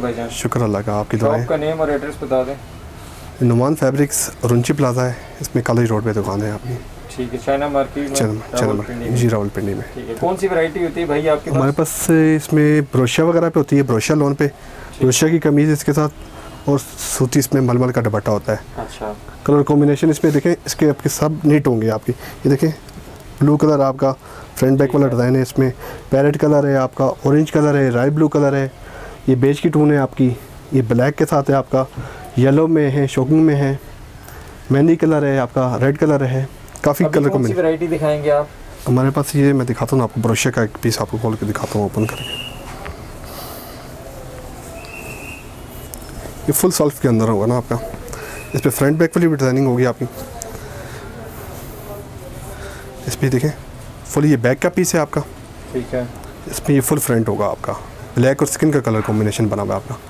भाईजान। शुक्र अल्लाह का, आपकी दुआ है। आपका नेम और एड्रेस बता दें। नुमान फैब्रिक्स रुंची प्लाजा है, इसमें कॉलेज रोड पे दुकान है आपकी। ठीक है, चाइना मार्केट में, जी रावलपिंडी में। ठीक है, कौन सी वैरायटी होती है भाई आपके पास? हमारे पास इसमें ब्रोशिया वगैरह पे होती है, ब्रोशिया लोन पे, ब्रोशिया की कमीज़ इसके साथ, और सूती इसमें मलमल का दुपट्टा होता है। अच्छा, कलर कॉम्बिनेशन इसमें देखें, इसके आपके सब नीट होंगे आपकी। ये देखें, ब्लू कलर आपका फ्रंट बैक वाला डिज़ाइन है, इसमें पैरेट कलर है आपका, ऑरेंज कलर है, राइट ब्लू कलर है, ये बेज की टून है आपकी, ये ब्लैक के साथ है आपका, येलो में है, शोकिंग में है, मेहंदी कलर है आपका, रेड कलर है, काफ़ी कलर कौन सी वैरायटी दिखाएंगे आप? हमारे पास ये मैं दिखाता हूँ आपको, ब्रोशिया का एक पीस आपको खोल के दिखाता हूँ ओपन करके। ये फुल सेल्फ के अंदर होगा ना आपका, इस पर फ्रंट बैक वाली भी डिज़ाइनिंग होगी आपकी। इस पर देखें, फुल ये बैक का पीस है आपका। ठीक है, इसमें ये फुल फ्रंट होगा आपका, ब्लैक और स्किन का कलर कॉम्बिनेशन बना हुआ है आपका।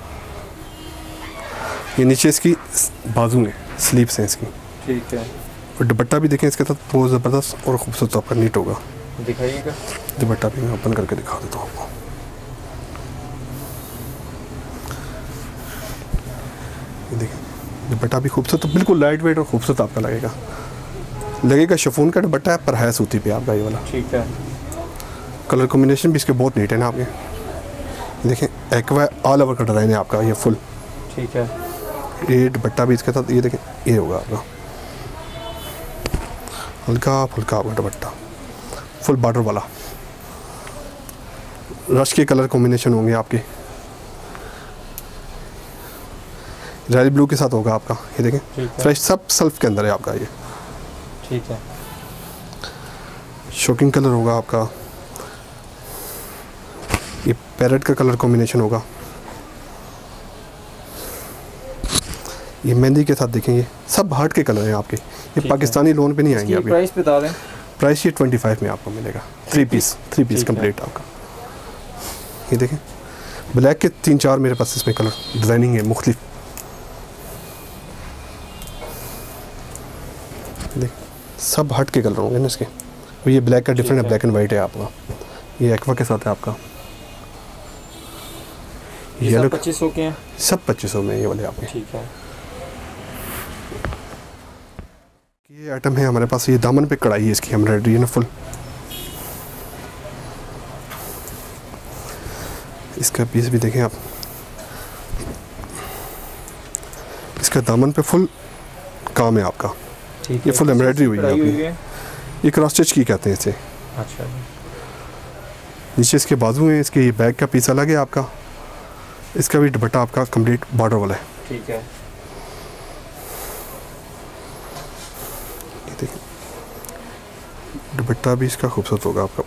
ये नीचे इसकी बाजू में स्लीव्स हैं इसकी। ठीक है, और दुपट्टा भी देखें इसके साथ बहुत ज़बरदस्त और खूबसूरत आपका नीट होगा। दिखाइएगा दुपट्टा भी मैं ओपन करके दिखा देता हूँ आपको। ये देखें, दुपट्टा भी खूबसूरत, बिल्कुल लाइट वेट और खूबसूरत आपका लगेगा शिफॉन का दुपट्टा है, पर है सूती पे आपका ये वाला। ठीक है, कलर कॉम्बिनेशन भी इसके बहुत नीट है ना आपके। देखें, एक्वा ऑल ओवर का डिज़ाइन है आपका, ये फुल। ठीक है, ये दुपट्टा भी इसके साथ, ये देखें, ये होगा आपका हल्का फुल्का आपका दुपट्टा, फुल बॉर्डर वाला। रश के कलर कॉम्बिनेशन होंगे आपके, रॉयल ब्लू के साथ होगा आपका। ये देखें, फ्रेश सब सेल्फ के अंदर है आपका ये। ठीक है, शोकिंग कलर होगा आपका, ये पैरेट का कलर कॉम्बिनेशन होगा, ये मेहंदी के साथ देखेंगे, सब हार्ट के कलर हैं आपके। ये पाकिस्तानी लोन पे नहीं आएंगे अभी। प्राइस बता दें। प्राइस ये 25 में आपको मिलेगा, थ्री पीस कंप्लीट आपका। ये देखें, ब्लैक के 3-4 मेरे पास इसमें कलर डिज़ाइनिंग है मुख्तलिफ। देख, सब हट के कलर होंगे ना इसके। और ये ब्लैक का डिफरेंट है, ब्लैक एंड वाइट है आपका। ये एक्वा के साथ है आपका। ये सब 2500 के हैं, सब 2500 में ये वाले आपके। ठीक है, ये आइटम है हमारे पास, ये दामन पे कढ़ाई है इसकी एम्ब्रॉयडरी है ना फुल। इसका पीस भी देखें आप, इसका दामन पे फुल काम है आपका। ये फुल एम्ब्रॉयडरी हुई है आपकी। ये क्रॉस स्टिच की कहते हैं इसे। अच्छा, नीचे इसके बाजू हैं, इसके ये बैक का पीस अलग है आपका। इसका भी दुपट्टा आपका कंप्लीट बॉर्डर वाला है। ठीक है, ये देखिए, दुपट्टा भी इसका खूबसूरत होगा आपका।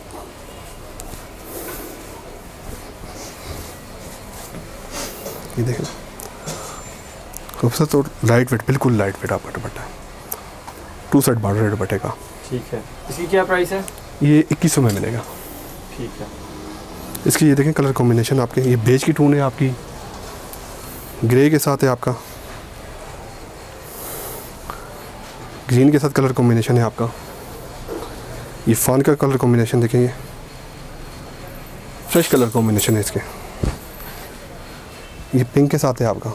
ये देखें, खूबसूरत और लाइट वेट, बिल्कुल लाइट वेट आपका दुपट्टा है। 2 साइड बॉर्डर है दुपट्टे का। ठीक है, इसकी क्या प्राइस है? ये 2100 में मिलेगा। ठीक है, इसकी ये देखें कलर कॉम्बिनेशन आपके, ये बेज की टून है आपकी, ग्रे के साथ है आपका, ग्रीन के साथ कलर कॉम्बिनेशन है आपका। ये फान का कलर कॉम्बिनेशन देखेंगे, फ्रेश कलर कॉम्बिनेशन है इसके। ये पिंक के साथ है आपका,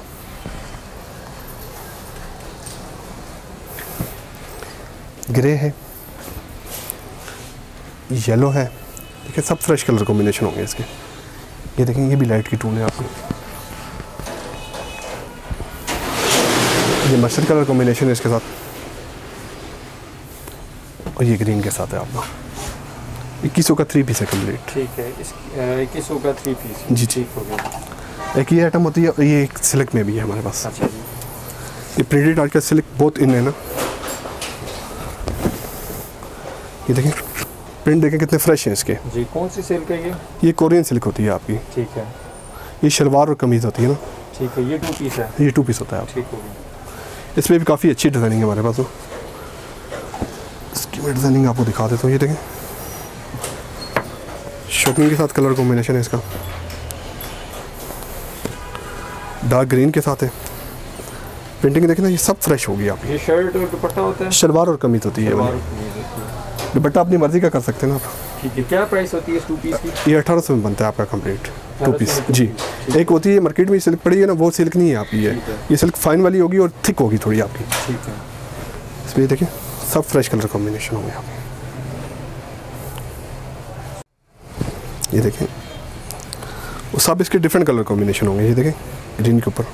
ग्रे है, येलो है। देखिए, सब फ्रेश कलर कॉम्बिनेशन होंगे इसके। ये देखें, ये भी लाइट की टून है आपकी। ये मस्टर्ड कलर कॉम्बिनेशन है इसके साथ, और ये ग्रीन के साथ है आपका। 2100 का 3 पीस है कंप्लीट। ठीक है, 2100 का 3 पीस। जी, ठीक हो गया। एक ये आइटम होती है, ये एक सिल्क में भी है हमारे पास। अच्छा जी, ये प्रिंटेड आर्ट का सिल्क बहुत इन है ना। ये देखें, प्रिंट देखें कितने फ्रेश हैं इसके। जी, कौन सी सिल्क है ये? ये कोरियन सिल्क होती है आपकी। ठीक है, ये शलवार और कमीज़ होती है ना। ठीक है, ये 2 पीस है। ये 2 पीस होता है आपका। ठीक हो गया। इसमें भी काफ़ी अच्छी डिज़ाइनिंग है हमारे पास। वो इसकी मैं डिज़ाइनिंग आपको दिखा देता हूँ। ये देखें, शॉकिंग के साथ कलर कॉम्बिनेशन है इसका, डार्क ग्रीन के साथ है। प्रिंटिंग देखें ना, ये सब फ्रेश होगी आपकी। ये शर्ट और दुपट्टा होता है? शलवार और कमीज होती है। दुपट्टा अपनी मर्जी का कर सकते हैं ना आप। ठीक है, क्या प्राइस होती है इस 2 पीस की? ये 1800 में बनता है आपका कंप्लीट। 2 पीस जी। एक होती है मार्केट में सिल्क पड़ी है ना, वो सिल्क नहीं है आपकी है, ये सिल्क फाइन वाली होगी और थिक होगी थोड़ी आपकी। ठीक है। इसमें देखिए सब फ्रेश कलर कॉम्बिनेशन होंगे आपके। ये देखें वो सब इसके डिफरेंट कलर कॉम्बिनेशन होंगे। ये देखें ग्रीन के ऊपर,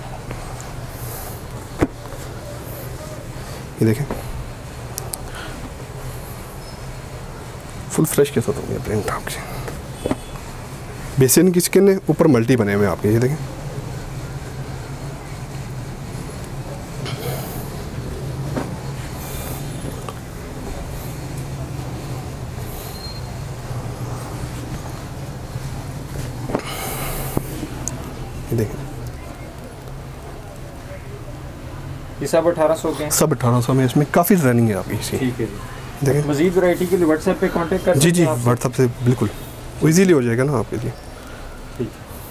ये देखें फुल फ्रेश के साथ होंगे प्रिंट आपके। बेसिन की स्किन है, ऊपर मल्टी बने हुए हैं आपके। ये देखें ये देखें ये सब 1800 के हैं। सब 1800 में। इसमें काफ़ी डिज़ाइनिंग है आपकी इसकी। ठीक है जी। देखें मजीद वैरायटी के लिए व्हाट्सएप पे कांटेक्ट कर जी सकते जी, हैं आपसे? व्हाट्सएप से बिल्कुल इजीली हो जाएगा ना आपके लिए। ठीक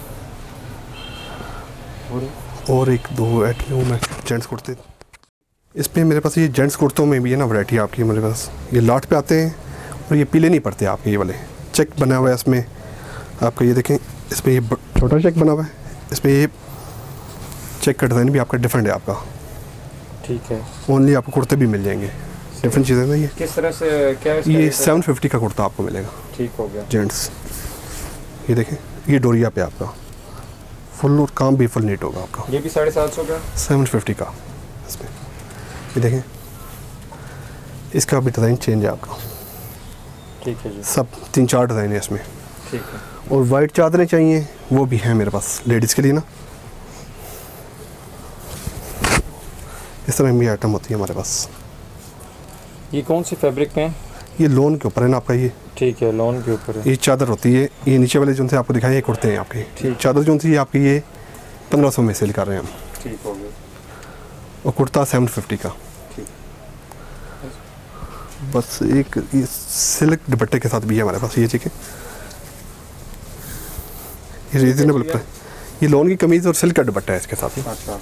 है। और एक दो ऐड लूँ मैं जेंट्स कुर्ते। इसमें मेरे पास ये जेंट्स कुर्तों में भी है ना वैरायटी आपकी मेरे पास। ये लाट पे आते हैं और ये पीले नहीं पड़ते आपके, ये वाले चेक बना हुआ है इसमें आपका। ये देखें इसमें ये छोटा चेक बना हुआ है, इसमें ये चेक का डिज़ाइन भी आपका डिफरेंट है आपका। ठीक है। ओनली आपको कुर्ते भी मिल जाएंगे, डिफरेंट चीज़ें ना ये। किस तरह से क्या है इसका ये रेट है? 750 का कुर्ता आपको मिलेगा ठीक हो गया। जेंट्स। ये देखें ये डोरिया पे आपका फुल और काम भी फुल नीट होगा आपका। ये भी 750 का। 750 का इसमें। ये देखें इसका भी डिज़ाइन चेंज है आपका। ठीक है जी। सब 3-4 डिज़ाइन है इसमें। ठीक है। और वाइट चादरें चाहिए वो भी हैं मेरे पास लेडीज़ के लिए ना। इस तरह की आइटम होती है हमारे पास। ये कौन सी फैब्रिक पे है? ये लोन के ऊपर है ना आपका। ये ठीक है, लॉन के ऊपर है। ये चादर होती है। ये नीचे वाले जो से आपको दिखाए ये कुर्ते हैं आपके। ठीक। चादर जो सी आपकी ये 1500 में सेल कर रहे हैं हम। ठीक हो गया। और कुर्ता 750 का। ठीक। बस एक ये सिल्क दुपट्टे के साथ भी है हमारे पास। ये ठीक है, ये रीजनेबल प्राइस। ये लोन की कमीज़ और सिल्क का दुपट्टा है इसके साथ ही। अच्छा।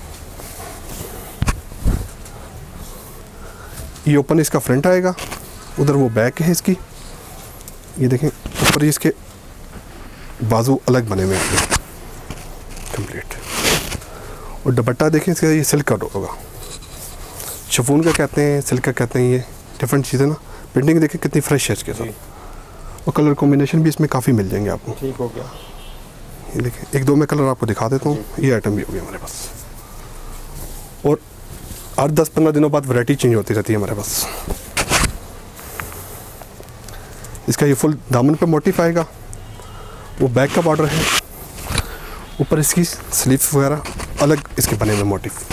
ये ओपन इसका फ्रंट आएगा, उधर वो बैक है इसकी। ये देखें ऊपर ही इसके बाजू अलग बने हुए हैं कंप्लीट। और दुपट्टा देखें इसका, ये सिल्क का होगा, शिफॉन का कहते हैं, सिल्क का कहते हैं। ये डिफरेंट चीज़ें ना। प्रिंटिंग देखें कितनी फ्रेश है इसके साथ। और कलर कॉम्बिनेशन भी इसमें काफ़ी मिल जाएंगे आपको। ठीक हो गया। ये देखें एक दो मैं कलर आपको दिखा देता हूँ। ये आइटम भी हो गया हमारे पास। और हर 10-15 दिनों बाद वैरायटी चेंज होती रहती है हमारे पास। इसका ये फुल दामन पे मोटिफ आएगा, वो बैक का बॉर्डर है, ऊपर इसकी स्लीव्स वगैरह अलग इसके बने हुए मोटिफ।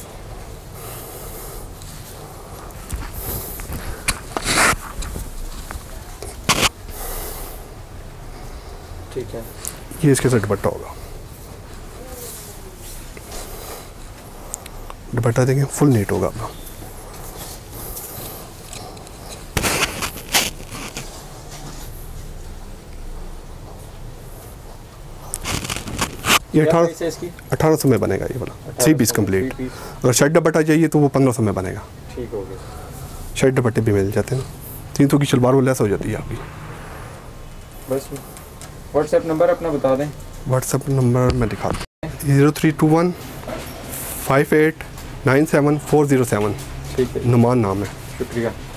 ठीक है। ये इसके साथ दुपट्टा होगा। दुपट्टा देखें फुल नीट होगा आपका। ये 1800 में बनेगा ये वाला 3 पीस कंप्लीट। अगर शर्ट दुपट्टा चाहिए तो वो 1500 में बनेगा। ठीक हो गया। शर्ट दुपट्टे भी मिल जाते हैं ना। 300 की शलवार वो लेस हो जाती है आपकी। बस व्हाट्सएप नंबर अपना बता दें। व्हाट्सएप नंबर मैं दिखा दूँ 0321 5897 407। ठीक है। नुमान नाम है। शुक्रिया।